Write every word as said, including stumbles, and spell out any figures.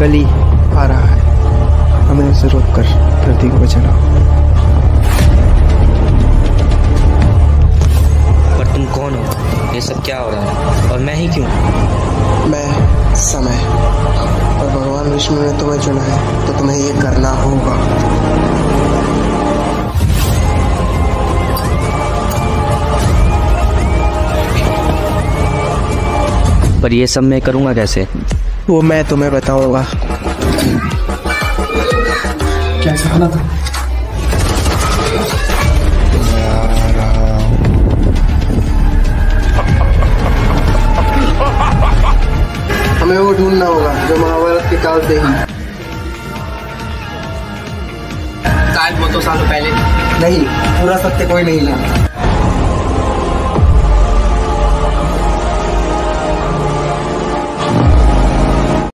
कली आ रहा है, हमें उसे रोककर धरती को बचाना। पर तुम कौन हो? ये सब क्या हो रहा है और मैं ही क्यों? मैं समय, और भगवान विष्णु ने तुम्हें चुना है तो तुम्हें ये करना होगा। पर ये सब मैं करूँगा कैसे? वो मैं तुम्हें बताऊंगा। कैसा खाना था? हमें वो ढूंढना होगा जो महाभारत के काल से ही। शायद बहुत सालों पहले। नहीं, पूरा सत्य कोई नहीं जानता।